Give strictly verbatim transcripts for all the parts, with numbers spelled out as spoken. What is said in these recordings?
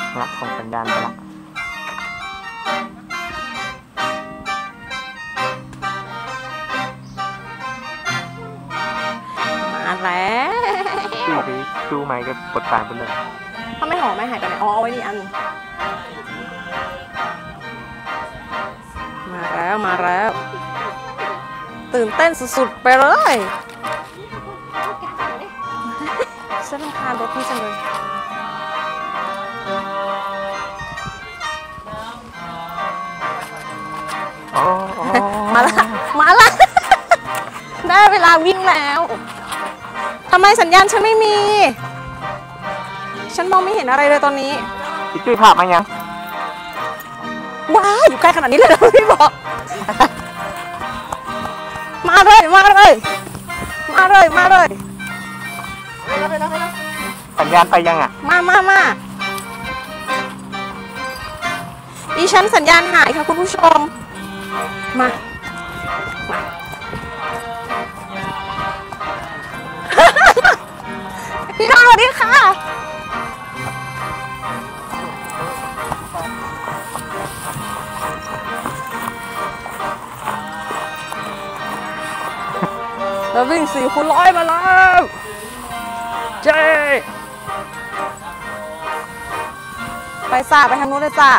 รับส่งสัญญาณไปละมาแล้วดูดิดูไหมก็กดตามไปเลยถ้าไม่หอมไม่หายไปไหนอ๋อเอาไว้นี่อันมาแล้วมาแล้วตื่นเต้นสุดๆไปเลยฉันรำคาญรถพี่จังเลยมาละมาละได้เวลาวิ่งแล้วทำไมสัญญาณฉันไม่มีฉันมองไม่เห็นอะไรเลยตอนนี้พี่จุ้ยภาพมายังว้าอยู่ใกล้ขนาดนี้เลยนะพี่บอกมาเลยมาเลยมาเลยมาเลยสัญญาณไปยังอ่ะมามามาดิฉันสัญญาณหายค่ะคุณผู้ชมมาพี่น้องสวัสดีค่ะเราวิ่งสี่คูณร้อยมาแล้วเจ๊ไปซ่าไปทางนู้นเลยจ้า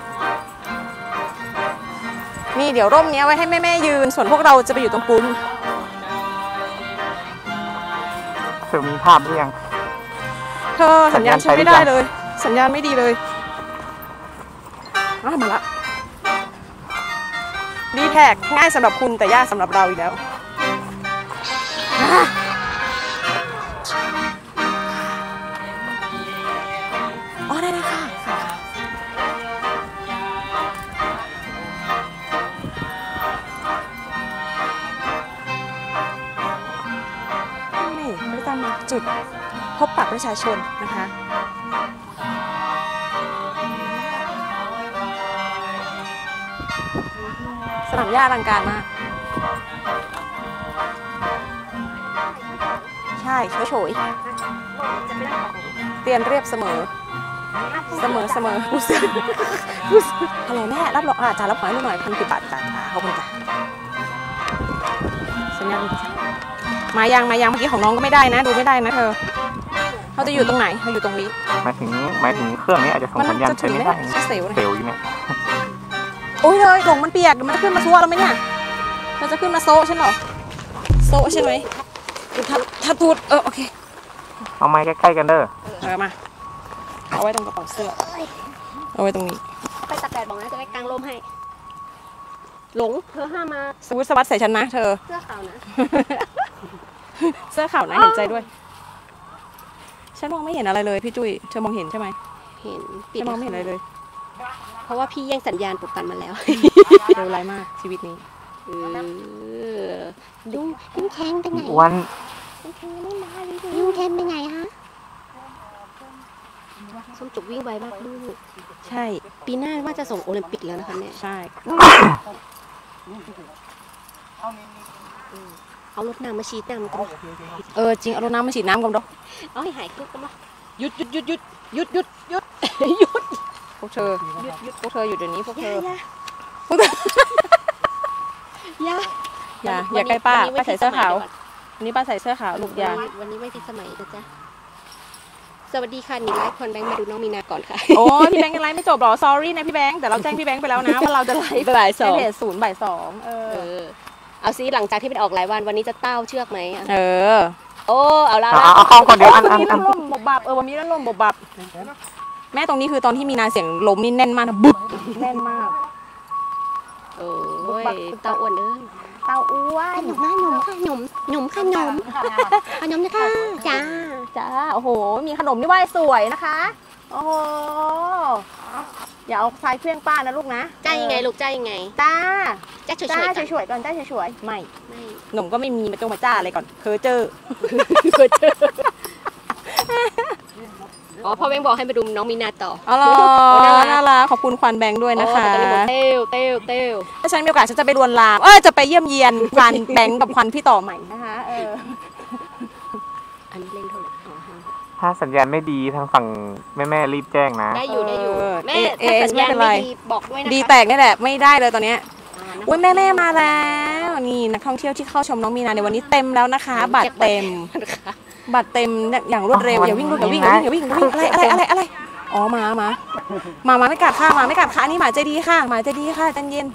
นี่เดี๋ยวร่มนี้ไว้ให้แม่ๆยืนส่วนพวกเราจะไปอยู่ตรงปุ้มเธอมีภาพหรือยังเธอสัญญาณใช้ไม่ได้เลยสัญญาณไม่ดีเลยอ้าวมาละดีแท็กง่ายสำหรับคุณแต่ยากสำหรับเราอีกแล้วอ๋อได้เลยค่ะนี่ประจำจุดพบปะประชาชนนะคะสนามหญ้าอลังการมากใช่เฉยเฉยเตียนเรียบเสมอเสมอเสมอผู้ซื้อฮัลโหลแม่รับรองอาจารย์รับหมายหน่อยพันสิบบาทจ้าขอบคุณจ้าสัญญาณมายังมายังเมื่อกี้ของน้องก็ไม่ได้นะดูไม่ได้นะเธอเขาจะอยู่ตรงไหนเขาอยู่ตรงนี้หมายถึงหมายถึงเครื่องนี้อาจจะส่งสัญญาณใช้ไม่ได้เซลล์เซลล์อยู่เนี่ยโอ้ยเลยหลงมันเปียกมันจะขึ้นมาซัวเราไหมเนี่ยมันจะขึ้นมาโซ่ใช่ไหมโซ่ใช่ไหมถ้าถ้าพูดเออโอเคเอาไม้ใกล้ๆกันเด้อเออมาเอาไว้ตรงกระเป๋าเสื้อเอาไว้ตรงนี้ไปตะแกรงบอกนะจะไปกางร่มให้หลงเธอห้ามมาสวุฒิสวัสดิ์ใส่ฉันนะเธอเสื้อขาวนะเสื้อขาวนะเห็นใจด้วยฉันมองไม่เห็นอะไรเลยพี่จุ้ยเธอมองเห็นใช่ไหมเห็นฉันมองไม่เห็นอะไรเลยเพราะว่าพี่แย่งสัญญาณปุกตันมาแล้วเร็วไรมากชีวิตนี้ลุงลุงแทงไปไหนวันลุงแทงไม่มาเลยลุงแทงไปไหนฮะส้มจุกวิ่งไวมากลูกใช่ปีหน้าว่าจะส่งโอลิมปิกแล้วนะคะเนี่ยใช่เอารถน้ำมาฉีดน้ำกันเออจริงเอารถน้ำมาฉีดน้ำกันดอกเอาให้หายคุกกันมาหยุดหยุดหยุดหยุดหยุดหยุดหยุดหยุดพวกเธอหยุดหยุดพวกเธออยู่เดี๋ยวนี้พวกเธอพวกเธออย่าอย่าอย่าใกล้ป้าป้าใส่เสื้อขาววันนี้ป้าใส่เสื้อขาวลูกยาวันนี้ไม่พิสมัยนะจ๊ะสวัสดีค่ะนี่ไลฟ์คนแบงค์มาดูน้องมีนาก่อนค่ะโอ้พี่แบงค์ยังไลฟ์ไม่จบหรอ sorry นะพี่แบงค์แต่เราแจ้งพี่แบงค์ไปแล้วนะว่าเราจะไลฟ์บ่ายสองเพจศูนย์บ่ายสองเออเอาซิหลังจากที่ไปออกหลายวันวันนี้จะเต้าเชือกไหมเออโอ้เอาละเอาเอาคนเดียวอันอันอันลมบบับเออวันนี้นั่นลมบบับแม่ตรงนี้คือตอนที่มีนาเสียงลมนี่แน่นมากนะบุ๊บแน่นมากโอ้ยเต้าอ้วนเอ้ยเต้าอ้วนหนุ่มหนุ่มค่ะหนุ่มหนุ่มค่ะหนุ่มขนมนะคะจ้าจ้าโอ้โหมีขนมนี่ว่าสวยนะคะโอ้โหอย่าเอาทรายเครื่องป้านะลูกนะจ้ายังไงลูกจ้ายังไงจ้าจ้าช่วยจ้าช่วยก่อนจ้าช่วยไม่ไม่หนุ่มก็ไม่มีมาจงมาจ้าอะไรก่อนเคยเจอเคยเจออ๋อพ่อแบงค์บอกให้มาดูน้องมีนาต่ออ๋อน่ารักขอบคุณควันแบงค์ด้วยนะคะเต้วเต้วเต้วถ้าฉันมีโอกาสฉันจะไปลวนลามเออจะไปเยี่ยมเยียนควันแบงค์กับควันพี่ต่อใหม่นะคะเอออันนี้เล่นเท่าไหร่ถ้าสัญญาณไม่ดีทางฝั่งแม่แม่รีบแจ้งนะได้อยู่ได้อยู่เออแม่เอถ้าเอสัญญาณไม่เป็นไรไม่ดีบอกด้วยนะคะดีแตกนี่แหละไม่ได้เลยตอนเนี้ยอ่านะอุ้ยแม่แม่มาแล้วนี่นักท่องเที่ยวที่เข้าชมน้องมีนาในวันนี้เต็มแล้วนะคะ บัตรเต็ม บัตรเต็มอย่างรวดเร็วอย่าวิ่งลูกอย่าวิ่งอย่าวิ่งอย่าวิ่งอย่าวิ่งอะไรอะไรอะไรอะไรอ๋อมามามามาไม่กัดค่ะมาไม่กัดค่ะอันนี้หมาใจดีค่ะหมาใจดีค่ะใจเย็น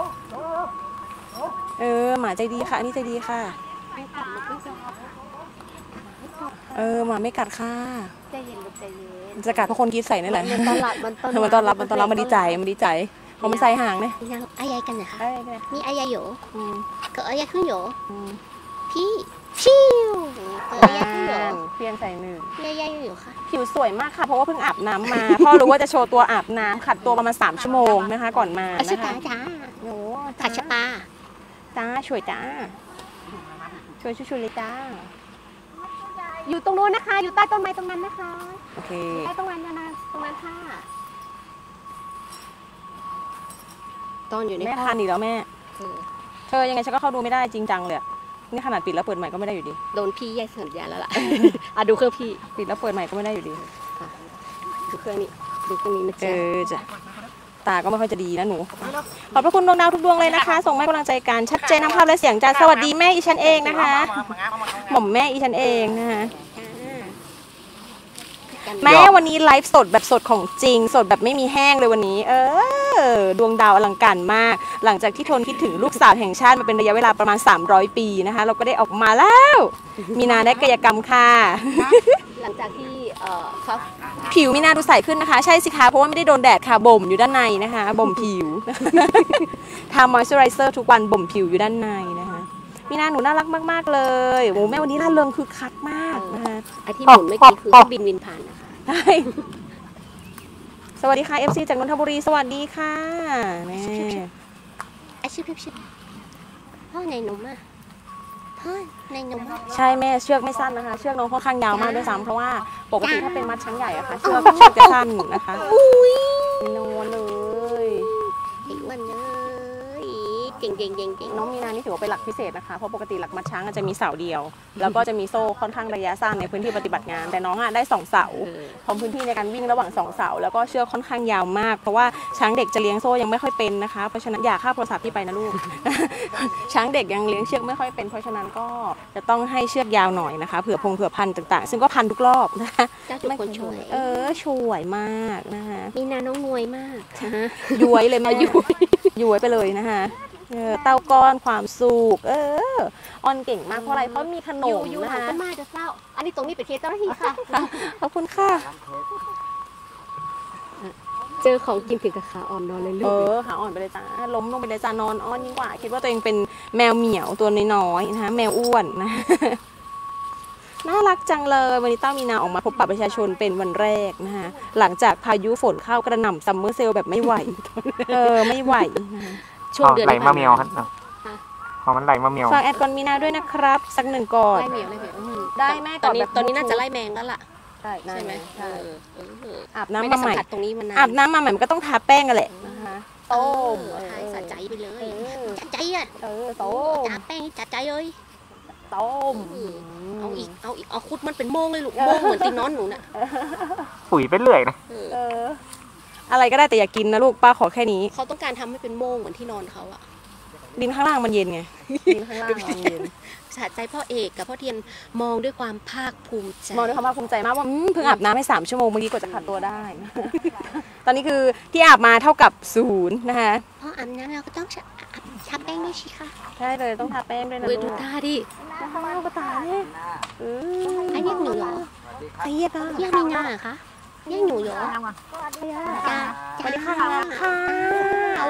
เออหมาใจดีค่ะอันนี้ใจดีค่ะเออหมาไม่กัดค่ะใจเย็นลูกใจเย็นจะกัดเพราะคนกรีดใส่นั่นแหละมันต้อนรับมันต้อนมันต้อนรับมันต้อนรับมันดีใจมันดีใจเพราะมันใส่ห่างเนี่ยยังอายายกันนะคะเอ้ยเนี่ยมีอายายโยอืมเกิดอายายขึ้นโยอืมพี่ชิวเกิดอายายขึ้นโยเพียงใส่หนึ่งมีอายายอยู่ค่ะผิวสวยมากค่ะเพราะว่าเพิ่งอาบน้ำมา พ่อรู้ว่าจะโชว์ตัวอาบน้ำขัดตัวประมาณสามชั่วโมงนะคะ ก่อนมาอาชินะคะตาจ้าโอ้ขัดชะปาจ้าช่วยจ้าช่วยช่วยช่วยเลยจ้าอยู่ตรงโน้นนะคะ อยู่ใต้ต้นไม้ตรงนั้นนะคะโอเคใต้ต้นไม้นั้นนะตรงนั้นค่ะตอนอยู่ในแม่ทานอีกแล้วแม่เออเธอยังไงฉันก็เข้าดูไม่ได้จริงจังเลยอะนี่ขนาดปิดแล้วเปิดใหม่ก็ไม่ได้อยู่ดีโดนพี่แย่งสัญญาณแล้วล่ะ อ่ะดูเครื่องพี่ปิดแล้วเปิดใหม่ก็ไม่ได้อยู่ดีดูเครื่องนี้ดูเครื่องนี้นะเอจ๊ะอจ้ะตาก็ไม่ค่อยจะดีนะหนูขอบพระคุณดวงดาวทุกดวงเลยนะคะ ส่งมาให้กำลังใจกันชัดเจนทั้งภาพและเสียงจ้าสวัสดีแม่อีฉันเองนะคะหม่อมแม่อีฉันเองนะคะ แม่วันนี้ไลฟ์สดแบบสดของจริง สดแบบไม่มีแห้งเลยวันนี้ เออ ดวงดาวอลังการมาก หลังจากที่ทนคิดถึงลูกสาวแห่งชาติมาเป็นระยะเวลาประมาณสามร้อยปีนะคะ เราก็ได้ออกมาแล้ว มีนาได้กายกรรมค่ะหลังจากที่เอ่อเขาผิวมีนาดูใสขึ้นนะคะ ใช่สิคะเพราะว่าไม่ได้โดนแดดค่ะบ่มอยู่ด้านในนะคะ บ่มผิว ทามอยส์เจอไรเซอร์ทุกวันบ่มผิวอยู่ด้านในนะคะมีนาหนูน่ารักมากๆเลยโอ้แม่วันนี้ร่าเริงคือคักมากนะคะไอที่หมุนเมื่อกี้คือเครื่องบินวินผ่านนะคะใช่สวัสดีค่ะ เอฟ ซี จากนนทบุรีสวัสดีค่ะแม่ไอชิบชิบชิบพ่อในนมอ่ะพ่อในนมอ่ะใช่แม่เชือกไม่สั้นนะคะ เชือกน้องค่อนข้างยาวมากด้วยซ้ำเพราะว่าปกติถ้าเป็นมัดช้างใหญ่อะค่ะเชือกเชือกจะสั้นนะคะนอนเลยไอ้อ้วันเลยเก่งเก่งเก่งเก่งน้องมีนานี่ถือว่าเป็นหลักพิเศษนะคะเพราะปกติหลักมัดช้างจะมีเสาเดียว แล้วก็จะมีโซ่ค่อนข้างระยะสั้นในพื้นที่ปฏิบัติงาน แต่น้องอะได้สองเสาพร้อมพื้นที่ในการวิ่งระหว่างสองเสาแล้วก็เชือกค่อนข้างยาวมากเพราะว่าช้างเด็กจะเลี้ยงโซ่ยังไม่ค่อยเป็นนะคะเพราะฉะนั้นอย่าฆ่าโทรศัพท์ที่ไปนะลูก ช้างเด็กยังเลี้ยงเชือกไม่ค่อยเป็นเพราะฉะนั้นก็จะต้องให้เชือกยาวหน่อยนะคะเผื่อพงเผื่อพันธุ์ต่างๆ ซึ่งก็พันทุกรอบนะคะเจ้าจุกคนช่วยเออช่วยมากนะคะมีนาน้องงวยมากฮะย้วยเลยแม่ย้วยย้วยไปเลยนะคะเออเต้าก้อนความสุขเออออนเก่งมากเพราะอะไรเพราะมีขนอยู่มอยู่นะหลังคะต้นไม้จะเศร้าอันนี้ตรงนี้เป็นเคสเจ้าหน้าที่ค่ะขอบคุณค่ะเจอของกินถึงกับขาอ่อนนอนเลยลูเอก อขาอ่อนไปเลยจ้าล้มลงไปเลยจ้านอนอ้อนยิ่งกว่า คิดว่าตัวเองเป็นแมวเหมียวตัวน้อยๆนะคะแมวอ้วนนะ น่ารักจังเลยวันนี้เต้ามีนาออกมาพบปะประชาชนเป็นวันแรกนะคะหลังจากพายุฝนเข้ากระหน่ำซัมเมอร์เซลแบบไม่ไหว เออไม่ไหวนะคะช่วงเดือนไหลที่มาผ่านเมียวครับพอมันไหลมาเมียวฝากแอดกอนมีนาด้วยนะครับ สักหนึ่งก่อนไล่แมวไล่แมวอืมได้แม่ตอนนี้ก่อนแบบตอนนี้น่าบลูทูธจะไล่แมงแล้วล่ะใช่ใช่ไหมใช่เออเออเอออาบไม่น้ำได้มาใหม่สัมผัสตรงนี้มานานอาบน้ำมาใหม่มันก็ต้องทาแป้งกันแหละนะคะต้มเออให้สะใจไปเลยเออจัดใจอ่ะเออต้มจัดแป้งจัดใจเลยต้มเอาอีกเอาอีกเอาคุดมันเป็นโม่งเลยลูกโม่งเหมือนตีน้อนหนูน่ะปุ๋ยไปเรื่อยนะเออเอออะไรก็ได้แต่อย่ากินนะลูกป้าขอแค่นี้เขาต้องการทำให้เป็นโม่งเหมือนที่นอนเขาอะดินข้างล่างมันเย็นไงดินข้างล่างมันเย็นสะใจพ่อเอกกับพ่อเทียนมองด้วยความภาคภูมิใจมองด้วยความภาคภูมิใจมากว่าอืมเพิ่งอาบน้ำให้สามชั่วโมงเมื่อกี้กว่าจะขัดตัวได้ ตอนนี้คือที่อาบมาเท่ากับศูนย์นะคะพ่ออาบน้ำเราก็ต้องทาแป้งด้วยสิคะใช่เลยต้องทาแป้งด้วยนะเว้ยลูดูกตาดิข้างล่างก็ตาเนี่ยเอออันนี้หนูเหรอใครเยียบอ่ะเรียกมีงาเหรอคะเรียกหนูเหรอจ้าสวัสดีค่ะค่ะเอา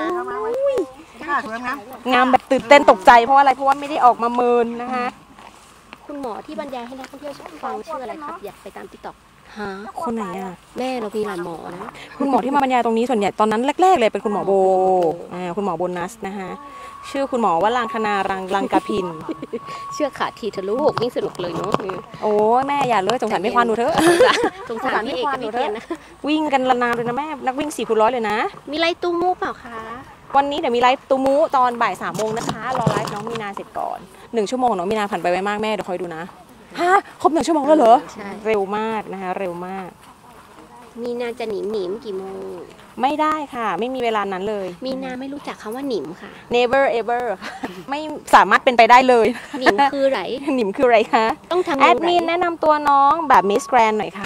งามแบบตื่นเต้นตกใจเพราะว่าอะไรเพราะว่าไม่ได้ออกมาเมินนะคะคุณหมอที่บรรยายให้นักท่องเที่ยวฟังชื่ออะไรครับอยากไปตามติ๊กต็อกฮะคนไหนอ่ะแม่เรามีหลายหมอนะคุณหมอที่มาบรรยายตรงนี้ส่วนใหญ่ตอนนั้นแรกๆเลยเป็นคุณหมอโบอ่าคุณหมอโบนัสนะคะชื่อคุณหมอว่าลังคณารังลังกาพินเชื่อขาดทีเถอะลูกยิ่งสนุกเลยเนาะโอ้ยแม่อย่าเลยสงสารไม่ควานหนูเถอะสงสารพี่เอกกับพี่เทียนนะวิ่งกันระนาวเลยนะแม่นักวิ่งสี่คูณร้อยเลยนะมีไรตู้มูกเปล่าคะวันนี้เดี๋ยวมีไลฟ์ตูมูตอนบ่ายสามโมงนะคะรอไลฟ์น้องมีนาเสร็จก่อนหนึ่งชั่วโมงน้องมีนาผ่านไปไวมากแม่เดี๋ยวคอยดูนะฮะครบหนึ่งชั่วโมงแล้วเหรอใช่เร็วมากนะคะเร็วมากมีนาจะหนิมหนิมกี่โมงไม่ได้ค่ะ ไม่มีเวลานั้นเลยมีนาไม่รู้จักคำว่าหนิมค่ะ never ever ไม่สามารถเป็นไปได้เลยหนิมคือไรหนิมคืออะไรคะต้องทำแอดมินแนะนำตัวน้องแบบมิสแกรนหน่อยค่ะ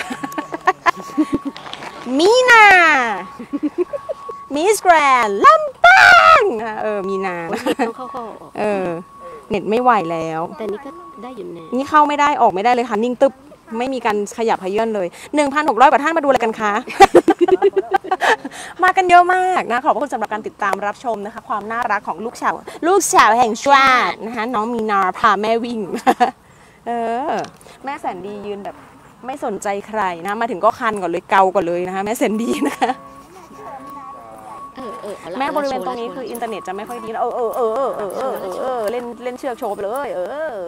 มีนามิสแกรนลำปางเออมีนาต้องเข้าเข้าออกเออเน็ตไม่ไหวแล้วแต่นี่ก็ได้อยู่นะนี่เข้าไม่ได้ออกไม่ได้เลยค่ะนิ่งตึ๊บไม่มีการขยับขยื่นเลย หนึ่งพันหกร้อย กว่าท่านมาดูอะไรกันคะ มากันเยอะมากนะขอบคุณสำหรับการติดตามรับชมนะคะ ความน่ารักของลูกสาวลูกสาวแห่งชาตินะคะน้องมีนาพาแม่วิ่ง เออแม่แสนดียืนแบบไม่สนใจใครนะมาถึงก็คันก่อนเลยเกาก่อนเลยนะคะแม่แสนดีนะคะเออเออเอาละแม่บริเวณอาละตรงนี้โชว์คือละอินเทอร์เน็ตจะไม่ค่อยดีนะเออเออเออเออเออเออเออเออเล่นเล่นเชือกโชว์ไปเลยเออ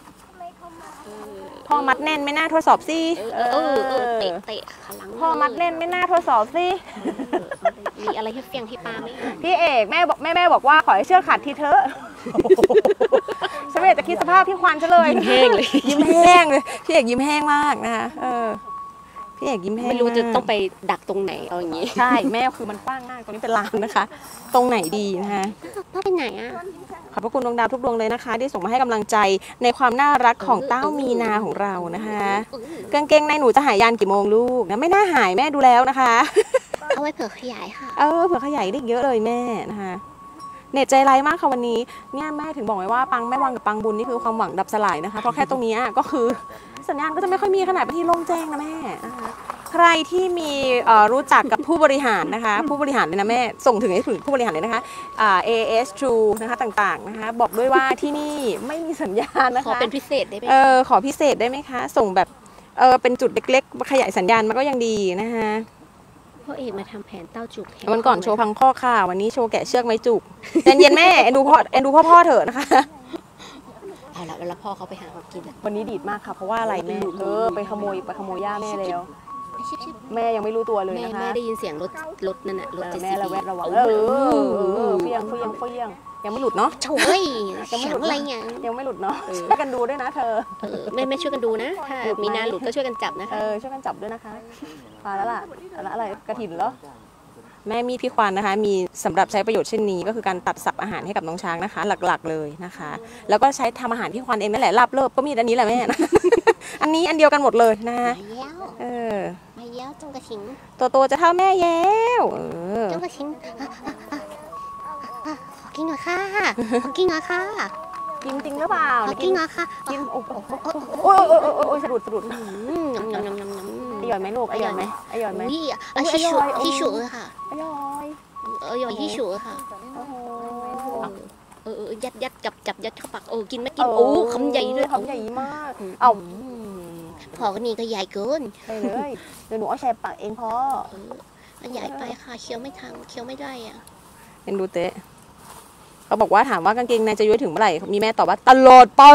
พ่อมัดแน่นไม่น่าทดสอบสิเออเออเออเตะเตะขาหลังพ่อมัดแน่นไม่น่าทดสอบสิมีอะไรให้เฟียงที่ปาไหมพี่เอกแม่บอกแม่แม่บอกว่าขอให้เชือกขาดทีเถอะฉันไม่อยากจะคิดสภาพพี่ควันซะเลยยิ้มแห้งเลยยิ้มแห้งเลยพี่เอกยิ้มแห้งมากนะคะเออพี่เอกยิ้มแห้งไม่รู้จะากต้องไปดักตรงไหนเอาอย่างนี้ใช่แม่คือมันกว้างมากตรงนี้เป็นลานนะคะ ตรงไหนดีนะคะพ่อไปไหนอ่ะขอบพระคุณดวงดาวทุกดวงเลยนะคะ ที่ส่งมาให้กำลังใจในความน่ารักของเต้ามีนาของเรานะคะกางเกงในหนูจะหายยานกี่โมงลูกนะไม่น่าหายแม่ดูแล้วนะคะเอาไว้เผื่อขยายค่ะเออเผื่อขยายได้เยอะเลยแม่นะคะเน็ตใจร้ายมากค่ะวันนี้เนี่ยแม่ถึงบอกไว้ว่าปังแม่วังกับปังบุญนี่คือความหวังดับสลายนะคะเพราะแค่ตรงนี้ก็คือสัญญาณก็จะไม่ค่อยมีขนาดไปที่โล่งแจ้งนะแม่นะคะใครที่มีเอ่อรู้จักกับผู้บริหารนะคะ ผู้บริหารเลยนะแม่ส่งถึงให้ถึงผู้บริหารเลยนะคะอ่า เอ เอส True นะคะต่างๆนะคะบอกด้วยว่าที่นี่ไม่มีสัญญาณนะคะขอเป็นพิเศษได้ไหมเออขอพิเศษได้ไหมคะ ส่งแบบเออเป็นจุดเล็กๆขยายสัญญาณมันก็ยังดีนะคะพ่อเอกมาทำแผนเต้าจุกแทวันก่อนโชว์พังข้อค่ะ วันนี้โชว์แกะเชือกไม้จุกเย็นเย็นๆแม่เอ็นดูพ่อเอ็นดูพ่อพ่อเถอะนะคะเอาละเวลาพ่อเขาไปหาของกินอะวันนี้ดีดมากค่ะเพราะว่าอะไรแม่เออไปขโมยไปขโมยย่าแม่แล้วชิบชิบแม่ยังไม่รู้ตัวเลยแม่นะคะแม่ได้ยินเสียงรถรถนั่นน่ะรถเออเจ็ดแม่สิบระแวดระวังเอเอออเออเฟียงเฟียงเฟียงยังไม่หลุดเนาะโถ่ยเสียงอะไรเนี่ยยังไม่หลุดเนาะช่วยกันดูด้วยนะเธอเออแม่แม่ช่วยกันดูนะถ้ามีนาหลุดก็ช่วยกันจับนะเอคะอช่วยกันจับด้วยนะคะมาแล้วล่ะแล้วอะไรกระถินเหรอแม่มีดพี่ควานนะคะ มีสำหรับใช้ประโยชน์เช่นนี้ก็คือการตัดสับอาหารให้กับน้องช้างนะคะ หลักๆเลยนะคะ แล้วก็ใช้ทำอาหารพี่ควานเองนั่นแหละลาบเลิบก็มีดอันนี้แหละแม่ อันนี้อันเดียวกันหมดเลยนะคะมาเย้าเออมาเย้าจงกระชิงตัวโตจะเท่าแม่แย้วเออจงกระชิงอ่ะอ่ะอ่ะอ่ะขอกินหน่อยค่ะขอกินหน่อยค่ะกินจริงหรือเปล่าขอกินหน่อยค่ะกินโอ้โหโอ้ยโอ้ยโอ้ยโอ้ยสะดุดสะดุดอืมยำยำยำยำยำอร่อยไหมลูกอร่อยไหมอร่อยไหมอุ้ยอ่ะที่สุดที่สุดค่ะอร่อยเอออย่างที่สุดค่ะโอ้โหเออเออยัดยัดจับจับยัดเข้าปากเออกินไม่กินโอ้คำใหญ่ด้วยคำใหญ่มากเอาพอกันนี่ก็ใหญ่เกินไปเลยเดี๋ยวหนูเอาแชร์ปากเองพอเออมันใหญ่ไปค่ะเคี้ยวไม่ทันเคี้ยวไม่ได้อ่ะเอ็นดูเตะเขาบอกว่าถามว่ากางเกงในจะย้วยถึงเมื่อไหร่มีแม่ตอบว่าตลอดไป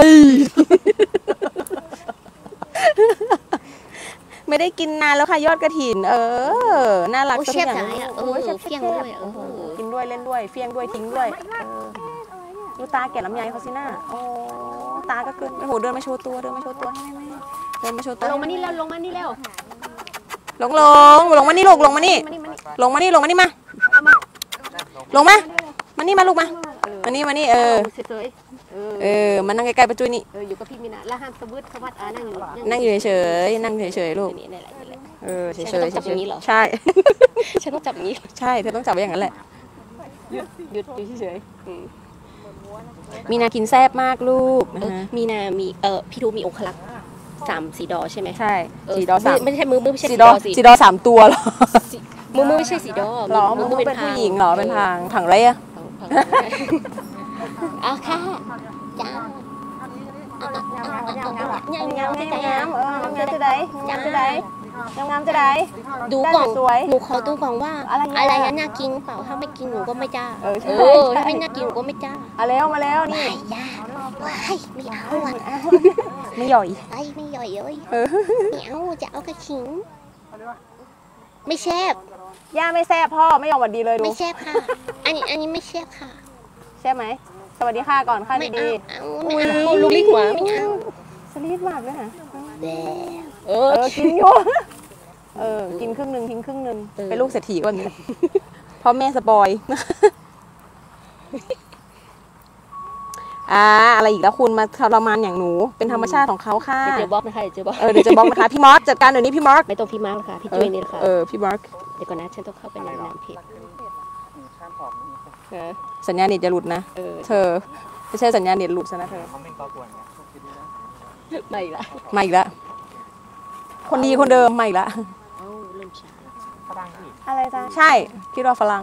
ไม่ได้กินนานแล้วค่ะยอดกระถิน เออน่ารักโอ้สักเชฟอย่างจ๋าอ่ะเออโยชฟเฟี้ยงชฟด้วยเออโโหกินด้วยเล่นด้วยเฟี้ยงด้วยทิ้งด้วยเออดูตาแก่ลำไยเขาสิหน้าโอ้ตาก็เกินโอ้โหเดินมาโชว์ตัวเดินมาโชว์ตัวให้แม่เดินมาโชว์ตัวลงมานี่แล้วลงมานี่แล้วลงลงลงมานี่ลูกลงมานี่ลงมานี่ลงมานี่มาลงมามานี่มาลูกมามานี่มานี่เออเฉยเออมานั่งใกล้ๆประจุนี่เอออยู่กับพี่มินาแล้วห้ามสะบึดสะบัดอ่านั่งอยู่นั่งอยู่เฉยๆนั่งเฉยๆลูกนี่นี่แหละนี่แหละเออเฉยๆฉันต้องจับอย่างนี้เหรอใช่ฉันต้องจับอย่างนี้ใช่เธอต้องจับไว้อย่างนั้นแหละหยุดหยุดอยู่เฉยมีนากินแซบมากลูกๆนะเออฮะมีนามีเออพี่ทูมีองคลักษ์สามสีดอใช่ไหมใช่เออสีดอสามไม่ใช่มือมือไม่ใช่สีสีดดออสิสีดอสามตัวเหรอมือมือไม่ใช่สีดอหรอมือเป็นผู้หญิงเหรอเป็นพางผังอะไรอะเอาค่ะจ้างามงามงามงามงามเอองามงามจะได้งามจะได้งามงามจะได้ดูก่อนสวยหนูขอดูก่อนว่าอะไรอะอะไรอะน่ากินเปล่าถ้าไม่กินหนูก็ไม่จ้าเออใช่เออถ้าไม่น่ากินหนูก็ไม่จ้ามาแล้วมาแล้วนี่ไอ้ยาว้ายไม่เอาอ่ะไม่หย่อยไอ้ไม่ย่อยเลยเออไม่เอาจะเอากระขิง ไม่แซ่บย่าไม่แซ่บพ่อไม่ยอมหวัดดีเลยดูไม่แซ่บค่ะ อันนี้อันนี้ไม่แซ่บค่ะใช่ไหมสวัสดีค่ะก่อนค่ะไม่ดีเอาเอาไม่เอาลูกลิกหัวไม่เอาๆสลีดมากเลยนะเอเอออกินอยู่เออกินครึ่งหนึ่งทิ้งครึ่งหนึ่งเออเป็นลูกเศรษฐีก่อนนี้พ่อแม่สปอยอ่าอะไรอีกแล้วคุณมาทรมานอย่างหนูเป็นธรรมชาติของเขาค่ะเดี๋ยวเจอบล็อกนะคะเดี๋ยวเจอบล็อกเออเดี๋ยวจะบอกนะคะพี่มาร์คจัดการเดี๋ยวนี้พี่มาร์คไม่ต้องพี่มาร์คแล้วค่ะพี่จุ้ยนี่แหละค่ะเออพี่มาร์คเดี๋ยวก่อนนะฉันต้องเข้าไปในน้ำเพจเออสัญญาณเน็ตจะหลุดนะเออเธอไม่ใช่สัญญาณเน็ตหลุดซะนะเธอเขาเป็นตัวกวนเนี่ยไม่ละมาอีกแล้วคนดีคนเดิมมาอีกแล้วเอ้าเริ่มช้าฝรั่งพี่อะไรจ้ะใช่คิดว่าฝรั่ง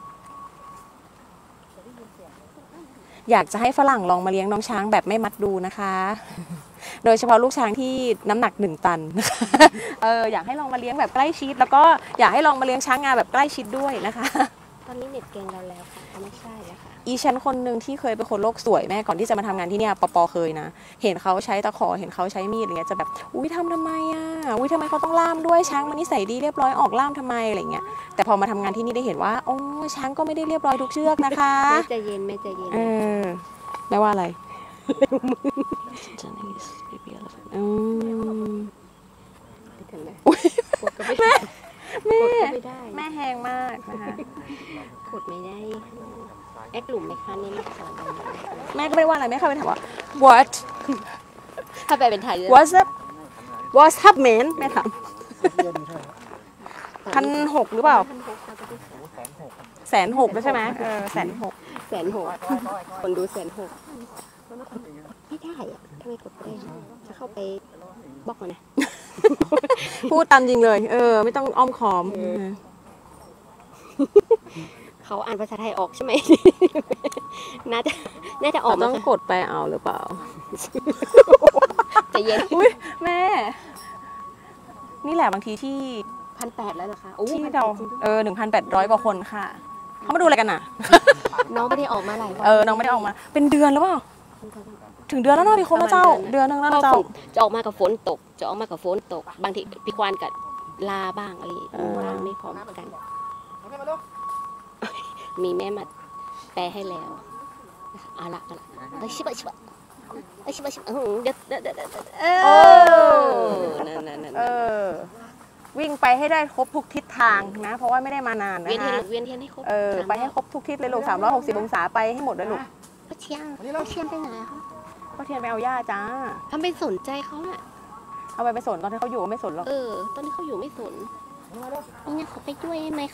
อยากจะให้ฝรั่งลองมาเลี้ยงน้องช้างแบบไม่มัดดูนะคะ โดยเฉพาะลูกช้างที่น้ำหนักหนึ่งตันนะคะ เอออยากให้ลองมาเลี้ยงแบบใกล้ชิด แล้วก็อยากให้ลองมาเลี้ยงช้างงาแบบใกล้ชิดด้วยนะคะตอนนี้เน็ตเกงเราแล้วค่ะเขาไม่ใช่แล้วค่ะอีฉันคนหนึ่งที่เคยเป็นคนโลกสวยแม่ก่อนที่จะมาทำงานที่เนี่ยปอปอเคยนะเห็นเขาใช้ตะขอเห็นเขาใช้มีดอะไรเงี้ยจะแบบอุ้ยทำทำไมอ่ะอุ้ยทำไมเขาต้องล่ามด้วยช้างมันนิสัยดีเรียบร้อยออกล่ามทำไมอะไรเงี้ยแต่พอมาทำงานที่นี่ได้เห็นว่าโอ้ช้างก็ไม่ได้เรียบร้อยทุกเชือกนะคะไม่ใจเย็นไม่ใจเย็นเออแม่ว่าอะไรอืมถึงไหมอุ๊ยกดก็ไม่แม่ แม่กดก็ไม่ได้แม่แหงมากนะคะกดไม่ได้แอคหลุมไหมคะนี่ไม่ขอแม่ก็ไม่ว่าอะไรแม่เข้าไปถามว่า what ถ้าไปเป็นไทยจะ what's up what's up man แม่ถามพันหกหรือเปล่าแสนหกแล้วใช่ไหมเออแสนหกแสนหกคนดูแสนหกไม่ได้อะทำไมกดไม่ได้จะเข้าไปบล็อกมันนะพูดตามจริงเลย เออ ไม่ต้องอ้อมค้อมเขาอ่านภาษาไทยออกใช่ไหม น่าจะน่าจะออกเรามาต้องกดไปเอาหรือเปล่าใจเย็นอุ้ยแม่ นี่แหละบางทีที่พันแปดแล้วนะคะที่เราเออหนึ่งพันแปดร้อยกว่าคนค่ะ เขามาดูอะไรกันน่ะน้องไม่ได้ออกมาหลายวันเออ น้องไม่ได้ออกมา เป็นเดือนแล้วเปล่า ถึงเดือนแล้วเนาะพี่คนละเจ้า เดือนนึงแล้วนะเจ้าจะออกมากับฝนตก จะออกมากับฝนตก บางทีพี่ควานกับลาบ้างอะไรเออบ้างไม่พร้อมกัน มีแม่มาแปลให้แล้วเอาละเอาละเอ้ยชิบะชิบะเอ้ยชิบะชิบะอื้อหือเดี๋ยวเดี๋ยวเดี๋ยวเดี๋ยวเอเอออนั่นนั่นนั่นเออ วิ่งไปให้ได้ครบทุกทิศทางนะ เพราะว่าไม่ได้มานานเวียนนะเทียนคะลูกเวียนเทียนให้ครบเออ ไปให้ครบทุกทิศเลยลูกสามร้อยหกสิบองศาไปให้หมดเลยลูกป้าเชียงป้าเชียงไปไหนคะก็เทียนไปเอาย่าจ้าทำเป็นสนใจเขาอะเอาไปไปสนตอนที่เขาอยู่ก็ไม่สนหรอกเออ ตอนนี้เขาอยู่ไม่สนนี่นะเขาไปด้วยได้ไหมคะ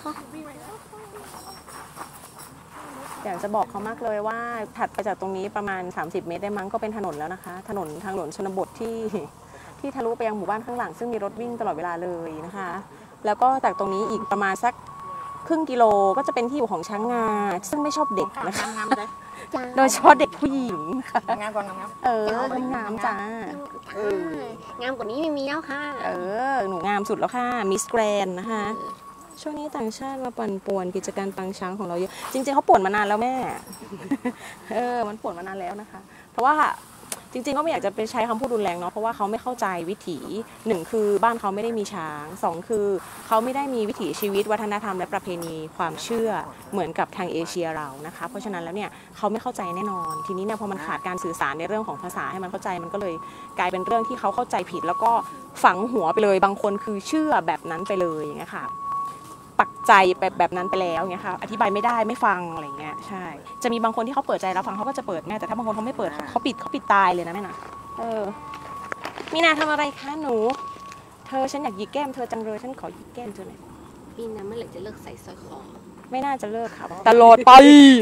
อยากจะบอกเขามากเลยว่าถัดไปจากตรงนี้ประมาณสามสิบเมตรได้มั้งก็เป็นถนนแล้วนะคะ ถนนทางหลวงชนบทที่ที่ทะลุไปยังหมู่บ้านข้างหลังซึ่งมีรถวิ่งตลอดเวลาเลยนะคะ แล้วก็จากตรงนี้อีกประมาณสักครึ่งกิโลก็จะเป็นที่อยู่ของช้างงาซึ่งไม่ชอบเด็กนะคะ โดยเฉพาะเด็กผู้หญิงค่ะงามก่อนงามเอองามจ้าเอองามกว่านี้ไม่มีแล้วค่ะเออหนูงามสุดแล้วค่ะมิสแกรนนะคะ ช่วงนี้ต่างชาติมาปั่นป่วนกิจการปางช้างของเราเยอะจริงๆเขาป่วนมานานแล้วแม่ เออมันป่วนมานานแล้วนะคะ เพราะว่าจริงๆก็ไม่อยากจะไปใช้คำพูดรุนแรงเนาะเพราะว่าเขาไม่เข้าใจวิถีหนึ่งคือบ้านเขาไม่ได้มีช้างสองคือเขาไม่ได้มีวิถีชีวิตวัฒนธรรมและประเพณีความเชื่อเหมือนกับทางเอเชียเรานะคะ เพราะฉะนั้นแล้วเนี่ยเขาไม่เข้าใจแน่นอน ทีนี้เนี่ยพอมันขาดการสื่อสารในเรื่องของภาษาให้มันเข้าใจมันก็เลยกลายเป็นเรื่องที่เขาเข้าใจผิด แล้วก็ฝังหัวไปเลยบางคนคือเชื่อแบบนั้นไปเลยอย่างเงี้ยค่ะปักใจแบบแบบนั้นไปแล้วเงี้ยค่ะอธิบายไม่ได้ไม่ฟังอะไรเงี้ยใช่จะมีบางคนที่เขาเปิดใจรับฟังเขาก็จะเปิดแม่แต่ถ้าบางคนเขาไม่เปิดเขาปิดเขาปิดตายเลยนะแม่นะเออมีนาทำอะไรคะหนูเธอฉันอยากหยิกแก้มเธอจังเลยฉันขอหยิกแก้มเธอหน่อยพี่นะเมื่อไหร่จะเลิกใส่สร้อยคอไม่น่าจะเลิกค่ะตลอดไป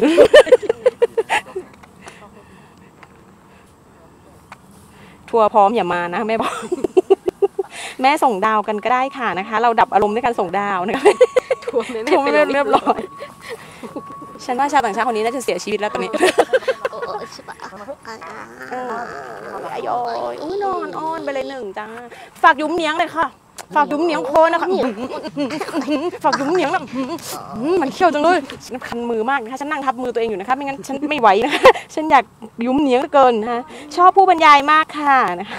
ทัวร์พร้อมอย่ามานะแม่บอก แม่ส่งดาวกันก็ได้ค่ะนะคะ เราดับอารมณ์ด้วยการส่งดาวนะคะทัวร์ไม่ทัวร์ไม่เรียบร้อยฉันว่าชาวต่างชาติคนนี้น่าจะเสียชีวิตแล้วตอนนี้โอ้โอ้ชิบะอ่าเออไอ้โอ้ยอุ้ยนอนอ้อนไปเลยหนึ่งจ้าฝากยุ้มเนียงเลยค่ะ ฝากยุ้มเนียงโคนนะคะฝากยุ้มเนียงแบบมันเขี้ยวจังเลยฉันคันมือมากนะคะฉันนั่งทับมือตัวเองอยู่นะคะไม่งั้นฉันไม่ไหวนะคะฉันอยากยุ้มเนียงเหลือเกินนะคะชอบผู้บรรยายมากค่ะนะคะ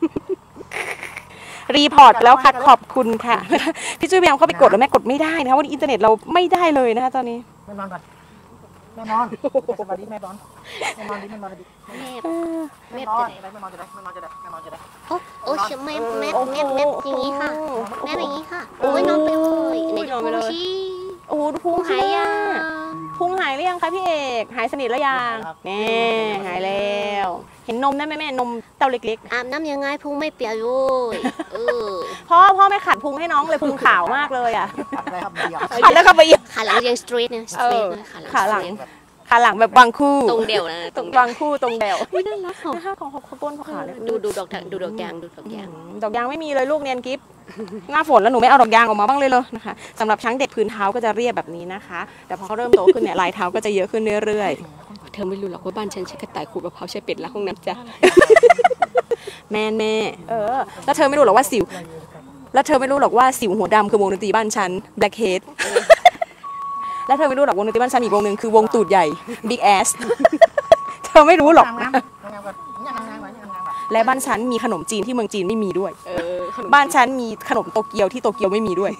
รีพอร์ตแล้วค่ะขอบคุณค่ะพี่จุ้ยพยายามเข้าไปกดแล้วแม่กดไม่ได้นะคะวันนี้อินเทอร์เน็ตเราไม่ได้เลยนะคะตอนนี้ไม่นอนก่อนม่นอนสบายดีแม่นอนแม่นอนดิแม่นอนดิแม่แม่นอนแม่นอนจะได้แม่นอนจะได้แม่นอนจะได้โอ้โอ้ชิแม่แม่แม่แม่อย่างนี้ค่ะแม่อย่างนี้ค่ะโอ้ยนอนไปเลยไหนดูพุงชี้โอ้โหพุงหายยังพุงหายหรือยังคะพี่เอกหายสนิทแล้วยังแน่หายแล้วเห็นนมได้ไหมแม่นมเต้าเล็กอาบน้ำยังไงพุงไม่เปียกเลยเออๆพ่อพ่อไม่ขัดพุงให้น้องเลยพุงขาวมากเลยอ่ะอะไรครับเดียวขัดแล้วก็ไปอีกขาหลังยังสตรีทเนี่ยสตรีทนะขาหลังขาหลังแบบบางคู่ตรงเดี่ยวนะตรงบางคู่ตรงเดวอุ๊ยน่ารักของนะคะของเขาก้นเขาขาเลยดูดูดอกดูดอกยางดูดอกยางดอกยางไม่มีเลยลูกเนียนกิฟหน้าฝนแล้วหนูไม่เอาดอกยางออกมาบ้างเลยเลยนะคะสำหรับช้างเด็กพื้นเท้าก็จะเรียบแบบนี้นะคะแต่พอเขาเริ่มโตขึ้นเนี่ยลายเท้าก็จะเยอะขึ้นเรื่อยเธอไม่รู้หรอกว่าบ้านฉันใช้กระต่ายขูดมะพร้าวใช้เป็ดล้างห้องน้ำจ้ะๆแม่แม่เออแล้วเธอไม่รู้หรอกว่าสิวแล้วเธอไม่รู้หรอกว่าสิวหัวดำคือวงดนตรีบ้านฉัน Black Head แล้วเธอไม่รู้หรอกวงดนตรีบ้านฉันอีกวงหนึ่งคือวงตูดใหญ่ Big Ass เธอไม่รู้หรอกน้ำน้ำน้ำน้ำก่อนน้ำน้ำก่อนน้ำน้ำก่อนและบ้านฉันมีขนมจีนที่เมืองจีนไม่มีด้วยเออบ้านฉันมีขนมโตเกียวที่โตเกียวไม่มีด้วย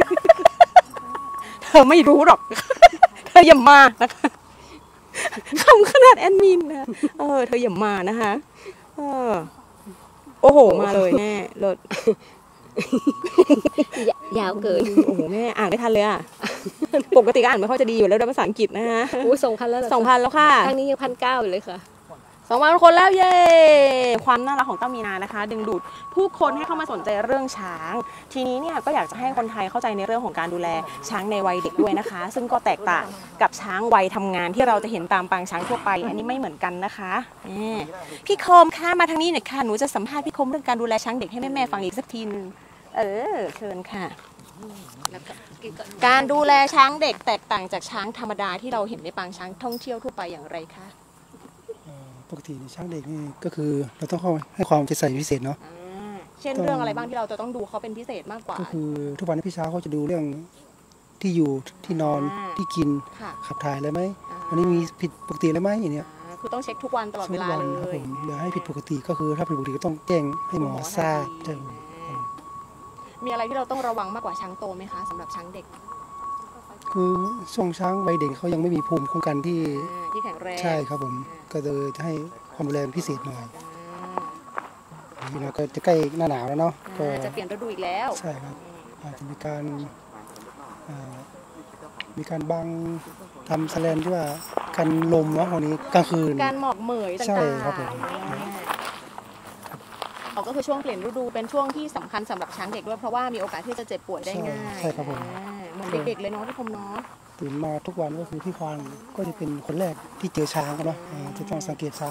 เธอไม่รู้หรอก เธออย่ามานะคะคำขนาดแอดมินนะเออ เธออย่ามานะคะเออโอ้โห มาเลยแม่เลิศยาวเกินโอ้โหแม่อ่านไม่ทันเลยอ่ะ ปกติก็อ่านไม่ค่อยจะดีอยู่แล้วด้วยภาษาอังกฤษนะฮะอู้สองพันแล้วเหรอสองพันแล้วค่ะครั้งนี้ยังพันเก้าอยู่เลยค่ะสองพันคนแล้วเย้ความน่ารักของเต้ามีนานะคะ ดึงดูดผู้คนให้เข้ามาสนใจเรื่องช้าง ทีนี้เนี่ยก็อยากจะให้คนไทยเข้าใจในเรื่องของการดูแลช้างในวัยเด็กด้วยนะคะ ซึ่งก็แตกต่างกับช้างวัยทำงานที่เราจะเห็นตามปางช้างทั่วไป อันนี้ไม่เหมือนกันนะคะนี่พี่โคมค่ะมาทางนี้หน่อยค่ะหนูจะสัมภาษณ์พี่โคมเรื่องการดูแลช้างเด็กให้แม่ๆฟังอีกสักทีนึงเออเชิญค่ะแล้วก็การดูแลช้างเด็กแตกต่างจากช้างธรรมดาที่เราเห็นในปางช้างท่องเที่ยวทั่วไปอย่างไรคะปกติในช้างเด็กนี่ก็คือเราต้องเข้าให้ความใจใส่พิเศษเนาะอ่าเช่นเรื่องอะไรบ้างที่เราจะต้องดูเขาเป็นพิเศษมากกว่าก็คือทุกวันนี้พี่เช้าเขาจะดูเรื่องที่อยู่ที่นอนอ่าที่กินค่ะขับถ่ายอะไรไหมอ่าอันนี้มีผิดปกติอะไรไหมอย่างเนี้ยอ่าคือต้องเช็คทุกวันตลอดทุเวกลาวันเลครับยผมอย่าให้ผิดปกติก็คือถ้าผิดปกติก็ต้องแจ้งให้หมอทราบใช่ครับผมมีอะไรที่เราต้องระวังมากกว่าช้างโตไหมคะสำหรับช้างเด็กคือช่วงช้างวัยเด็กเขายังไม่มีภูมิคุ้มกันที่อ่าที่แข็งแรงใช่ครับผมก็เลยจะให้ความดูแลพิเศษหน่อยอ่านี่เราก็จะใกล้หน้าหนาวแล้วเนาะก็อ่าจะเปลี่ยนฤดูอีกแล้วใช่ครับอาจจะมีการอ่ามีการบังทำแสแลนที่ว่ากันลมเนาะวันนี้กลางคืนการหมอกเหมยต่างๆใช่ครับผมอ่าอ๋อก็คือช่วงเปลี่ยนฤดูเป็นช่วงที่สำคัญสำหรับช้างเด็กด้วยเพราะว่ามีโอกาสที่จะเจ็บป่วยได้ง่ายใช่ครับผมอ่าเหมือนเด็กๆเลยเนาะพี่คมเนาะตื่นมาทุกวันก็คือพี่ควานก็จะเป็นคนแรกที่เจอช้างกันเนาะอ่าจะต้องสังเกตช้าง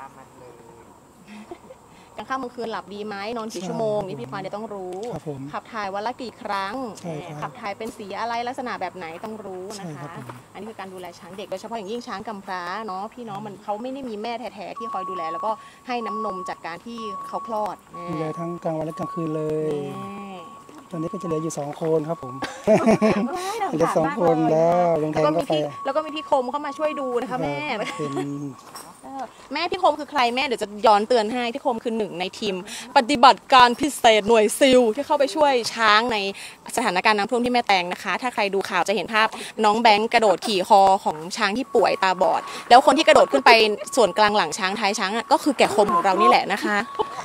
กลางค่ำกลางคืนหลับดีไหมนอนกี่ชั่วโมงนี่พี่ควานจะต้องรู้ครับผมขับถ่ายวันละกี่ครั้งใช่ครับขับถ่ายเป็นสีอะไรลักษณะแบบไหนต้องรู้นะใช่ครัคะบผมอันนี้คือการดูแลช้างเด็กโดยเฉพาะอย่างยิ่งช้างกำพร้าเนาะพี่น้องมันเขาไม่ได้มีแม่แท้ๆที่คอยดูแล แล้วก็ให้น้ำนมจากการที่เขาคลอดดูแลทั้งกลางวันและกลางคืนเลย ตอนนี้ก็จะเหลืออยู่สองคนครับผม เหลือสองคนแล้วลงแทแล้วงก็ก็มีไปพี่แล้วก็มีพี่คมเข้ามาช่วยดูนะคะแม่เป็นเออแม่พี่คมคือใครแม่เดี๋ยวจะย้อนเตือนให้พี่คมคือหนึ่งในทีม ปฏิบัติการพิเศษหน่วยซิลที่เข้าไปช่วยช้างในสถานการณ์น้ำท่วมที่แม่แตงนะคะ ถ้าใครดูข่าวจะเห็นภาพน้องแบงค์กระโดดขี่คอของช้างที่ป่วยตาบอด แล้วคนที่กระโดดขึ้นไปส่วนกลางหลังช้างท้ายช้างอะก็คือแก่คมของเรานี่แหละนะคะ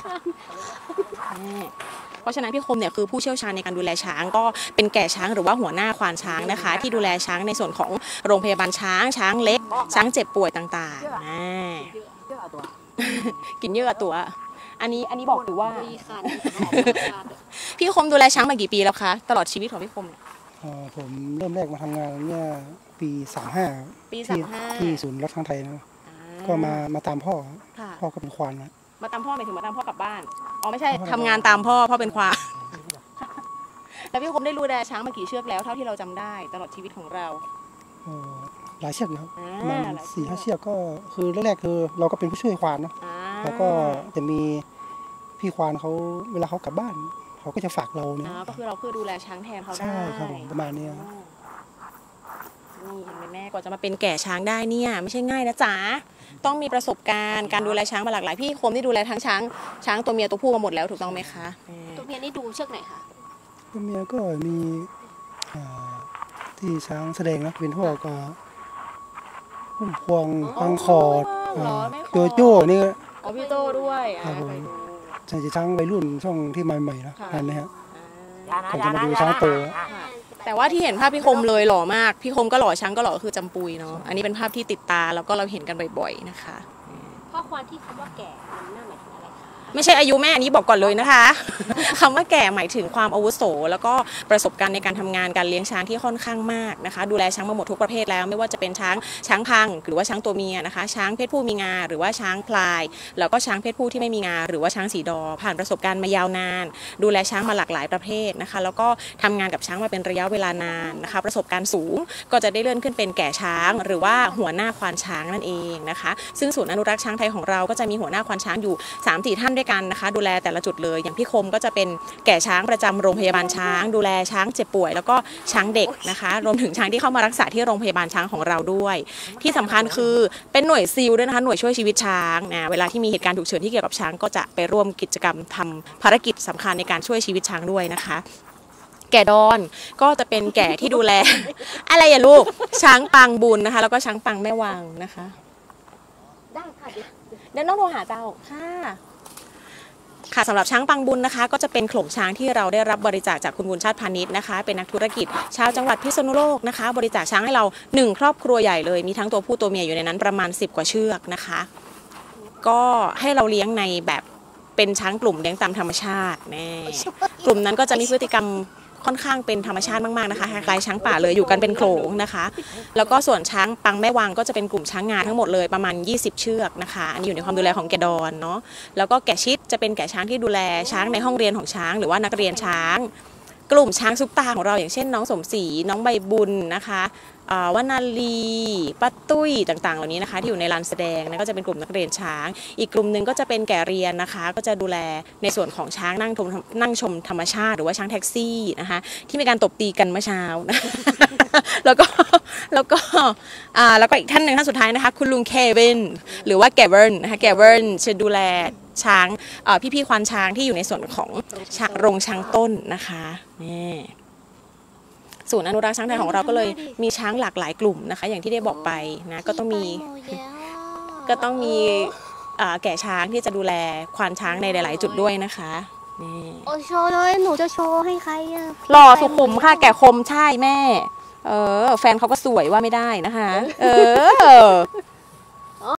นี่เพราะฉะนั้นพี่คมเนี่ยคือผู้เชี่ยวชาญในการดูแลช้างก็เป็นแก่ช้างหรือว่าหัวหน้าควานช้างนะคะ ที่ดูแลช้างในส่วนของโรงพยาบาลช้างช้างเล็ก ช้างเจ็บป่วยต่างๆอ่า กินเยอะตัว อันนี้อันนี้บอกถือว่ามีคันพี่คมดูแลช้างมากี่ปีแล้วคะตลอดชีวิตของพี่คมเนี่ยเอ่อผมเริ่มแรกมาทำงานเนี่ยปีสามห้าปีที่สามห้าที่ศูนย์รักช้างไทยนะอ่ก็มามาตามพ่อค่ะพ่อก็เป็นควานนะมาตามพ่อหมายถึงมาตามพ่อกลับบ้านอ๋อไม่ใช่พ่อทำงานตามพ่อพ่อเป็นควายแล้วพี่คมได้ดูแลช้างมากี่เชือกแล้วเท่าที่เราจำได้ตลอดชีวิตของเราเอ่อหลายเชือกนะครับอ่าประมาณหลายเชือกสี่ห้าเชือกก็คือแรกๆคือเราก็เป็นผู้ช่วยควานเนาะอ่าแล้วก็จะมีพี่ควานเขาเวลาเขากลับบ้านเขาก็จะฝากเราเนี่ยอ่าก็คือเราเพื่อดูแลช้างแทนเขาได้ใช่ครับผมประมาณเนี้ยนี่เห็นไหมแม่กว่าจะมาเป็นแก่ช้างได้เนี่ยไม่ใช่ง่ายนะจ๊ะต้องมีประสบการณ์การดูแลช้างมาหลากหลายพี่คมที่ดูแลทั้งช้างช้างตัวเมียตัวผู้มาหมดแล้วถูกต้องไหมคะตัวเมียนี่ดูเชือกไหนคะตัวเมียก็มีอ่าที่ช้างแสดงนะเป็นพวกอ่าพพุ่มพวงบางขอดเหรอแม่ขโจอดโจ้นี่ก็อ๋อพี่โตด้วยครัอ่าบผมไปดูใช่จะช้างวัยรุ่นช่องที่ใหม่ๆนะค่ะนั่นนะฮะอ่าก่อนจะมาดูช้างโตค่ะแต่ว่าที่เห็นภาพพี่คมเลยหล่อมาก พี่คมก็หล่อช้างก็หล่อก็คือจำปุยเนาะ อันนี้เป็นภาพที่ติดตาแล้วก็เราเห็นกันบ่อยๆนะคะข้อความที่คำว่าแก่มันน่าหมายถึงอะไรคะไม่ใช่อายุแม่อันนี้บอกก่อนเลยนะคะ คำว่าแก่หมายถึงความอาวุโสแล้วก็ประสบการณ์ในการทำงานการเลี้ยงช้างที่ค่อนข้างมากนะคะ ดูแลช้างมาหมดทุกประเภทแล้วไม่ว่าจะเป็นช้างช้างพังหรือว่าช้างตัวเมียนะคะ ช้างเพศผู้มีงาหรือว่าช้างพลาย แล้วก็ช้างเพศผู้ที่ไม่มีงาหรือว่าช้างสีดอผ่านประสบการณ์มายาวนาน ดูแลช้างมาหลากหลายประเภทนะคะ แล้วก็ทำงานกับช้างมาเป็นระยะเวลานานนะคะ ประสบการณ์สูงก็จะได้เลื่อนขึ้นเป็นแก่ช้าง หรือว่าหัวหน้าควานช้างนั่นเองนะคะ ซึ่งศูนย์อนุรักษ์ช้างไทยของเราก็จะมีหัวหน้าควานช้างอยู่ สามสี่ ท่านด้วยกันนะคะ ดูแลแต่ละจุดเลยอย่างพี่คมก็จะเป็นแก่ช้างประจำโรงพยาบาลช้าง ดูแลช้างเจ็บป่วยแล้วก็ช้างเด็กนะคะ รวมถึงช้างที่เข้ามารักษาที่โรงพยาบาลช้างของเราด้วย ที่สำคัญคือเป็นหน่วยซีลด้วยนะคะหน่วยช่วยชีวิตช้างนะเวลาที่มีเหตุการณ์ฉุกเฉินที่เกี่ยวกับช้างก็จะไปร่วมกิจกรรมทำภารกิจสำคัญในการช่วยชีวิตช้างด้วยนะคะ แก่ดอนก็จะเป็นแก่ที่ดูแล อะไรอย่าลูกช้างปางบุญนะคะ แล้วก็ช้างปางแม่วางนะคะได้ค่ะเดี๋ยวเดี๋ยวน้องโทรหาเจ้าค่ะค่ะสำหรับช้างปังบุญนะคะ ก็จะเป็นโขลงช้างที่เราได้รับบริจาคจากคุณบุญชาติพาณิชย์นะคะ เป็นนักธุรกิจชาวจังหวัดพิษณุโลกนะคะ บริจาคช้างให้เราหนึ่งครอบครัวใหญ่เลยมีทั้งตัวผู้ตัวเมียอยู่ในนั้นประมาณสิบกว่าเชือกนะคะ ก็ให้เราเลี้ยงในแบบเป็นช้างกลุ่มเลี้ยงตามธรรมชาติแน่กลุ่มนั้นก็จะมีพฤติกรรมค่อนข้างเป็นธรรมชาติมากๆนะคะคล้ายๆช้างป่าเลยอยู่กันเป็นโขลงนะคะ แล้วก็ส่วนช้างปังแม่วางก็จะเป็นกลุ่มช้างงาทั้งหมดเลยประมาณยี่สิบเชือกนะคะอันนี้อยู่ในความดูแลของแกดอนเนาะแล้วก็แกชิดจะเป็นแกช้างที่ดูแลช้างในห้องเรียนของช้างหรือว่านักเรียนช้าง กลุ่มช้างซุปตาของเราอย่างเช่นน้องสมศรีน้องใบบุญนะคะวนาลีป้าตุ้ยต่างๆเหล่านี้นะคะที่อยู่ในลานแสดงนะก็จะเป็นกลุ่มนักเรียนช้างอีกกลุ่มหนึ่งก็จะเป็นแก่เรียนนะคะก็จะดูแลในส่วนของช้างนั่งชมนั่งชมธรรมชาติหรือว่าช้างแท็กซี่นะคะที่มีการตบตีกันเมื่อเช้านะ แล้วก็แล้วก็อ่าแล้วก็อีกท่านหนึ่งท่านสุดท้ายนะคะคุณลุงเควินหรือว่าแกเวิร์นนะคะแกเวิร์นจะดูแลช้างพี่ๆควานช้างที่อยู่ในส่วนของโรงช้างต้นนะคะนี่ศูนย์อนุรักษ์ช้างไทยของเราก็เลยมีช้างหลากหลายกลุ่มนะคะอย่างที่ได้บอกไปนะก็ต้องมีก็ต้องมีแก่ช้างที่จะดูแลควานช้างในหลายๆจุดด้วยนะคะนี่โอ้โชว์เลยหนูจะโชว์ให้ใครอ่ะหล่อสุขุมค่ะแก่คมใช่แม่เออแฟนเขาก็สวยว่าไม่ได้นะคะเออ